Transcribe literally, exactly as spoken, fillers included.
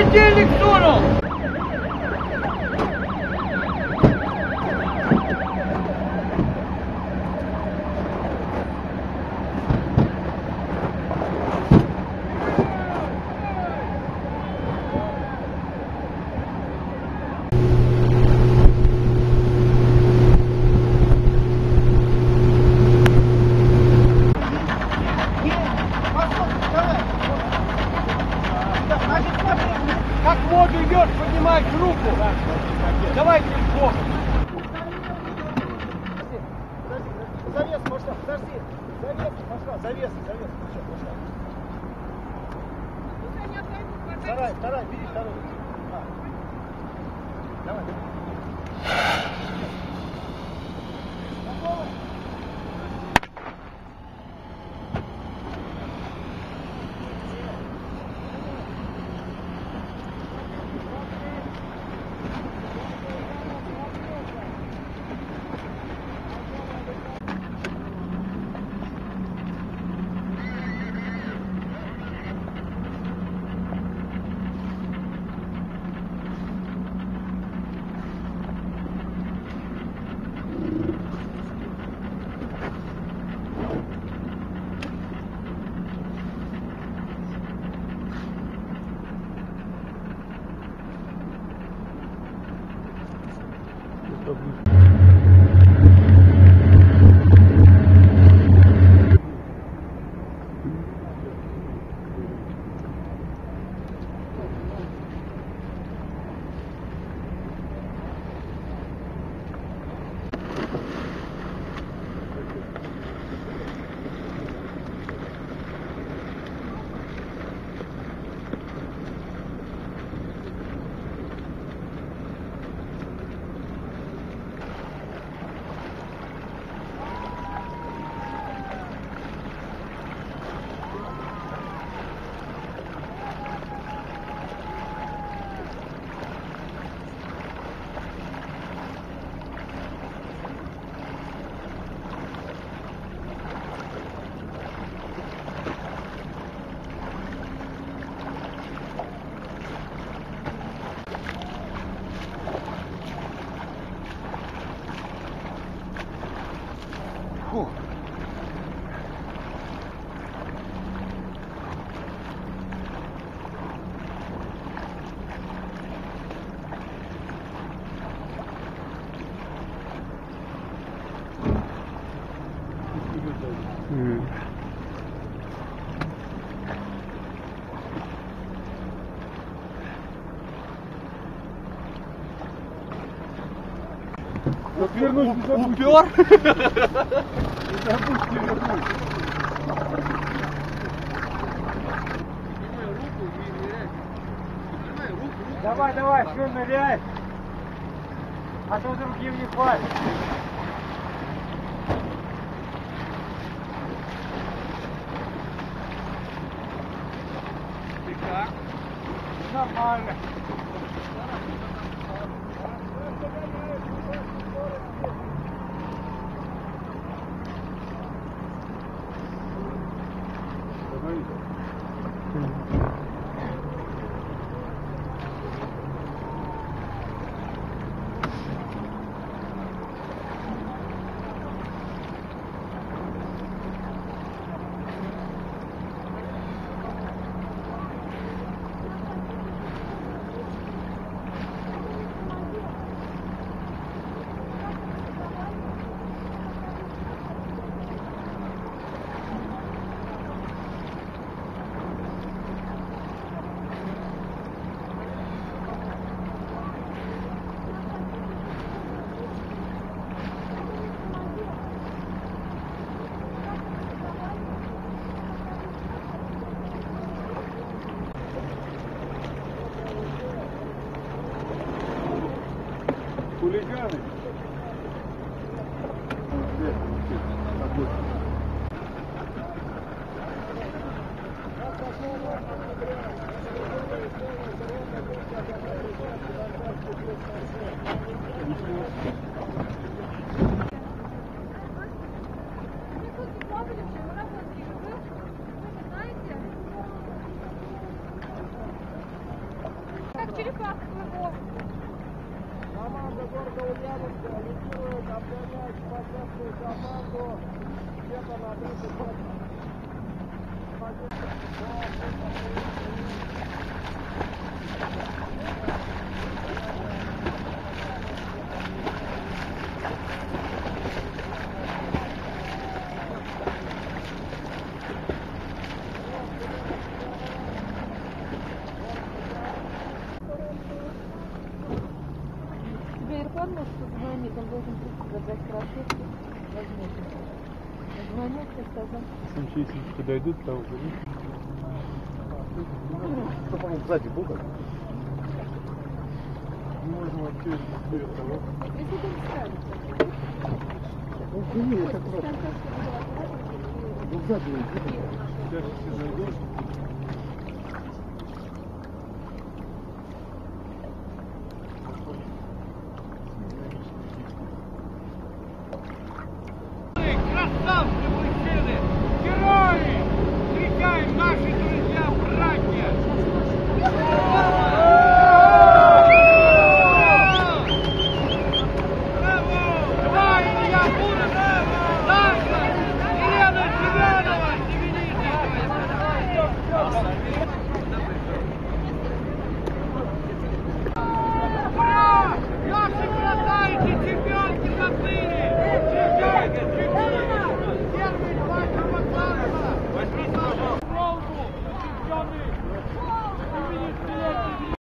Холодильник сунул! Как в воду идешь, поднимай руку. Давайте в бок. Завес пошла, подожди. Завес пошла, завес, завес. Все, пошла. Вторая, вторая, бери вторую. А. Давай. Фу. Mm. Вернусь, не забудь. Упер? Не забудь, не вернусь. Давай, давай, все, ныряй. А то другим не хватит. Ты как? Нормально. Хулиганы. Команда города Ульяновска лидирует, обгоняет спортивную команду где-то на тридцать метров. Тебе Ирфан может позвонить, он должен прийти забрать кроссовки. Возможно. Звонил, ты сказал. Если подойдут, то уже нет. Что, по-моему, сзади был так? Можно вообще без того. Если ты не справишься. Ну, не, это просто. Ну, сзади он. Сейчас все зайдут. Красавцы, мужчины! Герои! Встречаем наши друзья!